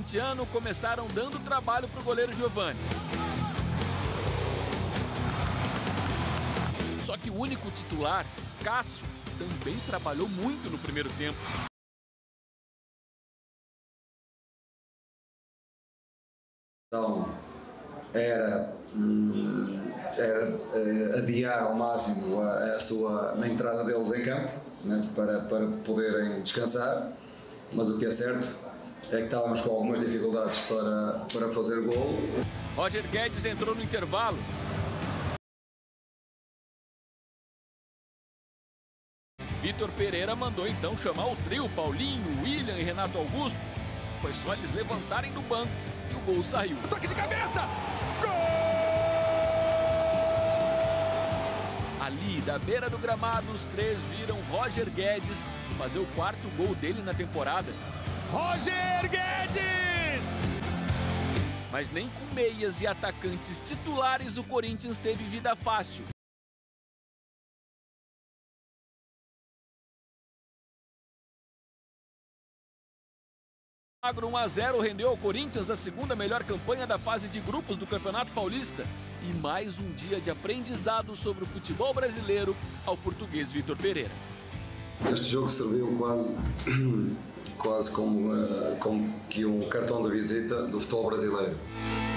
corintiano começaram dando trabalho para o goleiro Giovani. Só que o único titular, Cássio, também trabalhou muito no primeiro tempo. Era adiar ao máximo a entrada deles em campo, né, para poderem descansar, mas o que é certo é que estávamos com algumas dificuldades para fazer gol. Roger Guedes entrou no intervalo. Vitor Pereira mandou então chamar o trio Paulinho, William e Renato Augusto. Foi só eles levantarem do banco e o gol saiu. Toque de cabeça! Gol! Ali, da beira do gramado, os três viram Roger Guedes fazer o quarto gol dele na temporada. Roger Guedes! Mas nem com meias e atacantes titulares o Corinthians teve vida fácil. Magro 1-0 rendeu ao Corinthians a segunda melhor campanha da fase de grupos do Campeonato Paulista e mais um dia de aprendizado sobre o futebol brasileiro ao português Vitor Pereira. Este jogo serviu quase como que um cartão de visita do futebol brasileiro.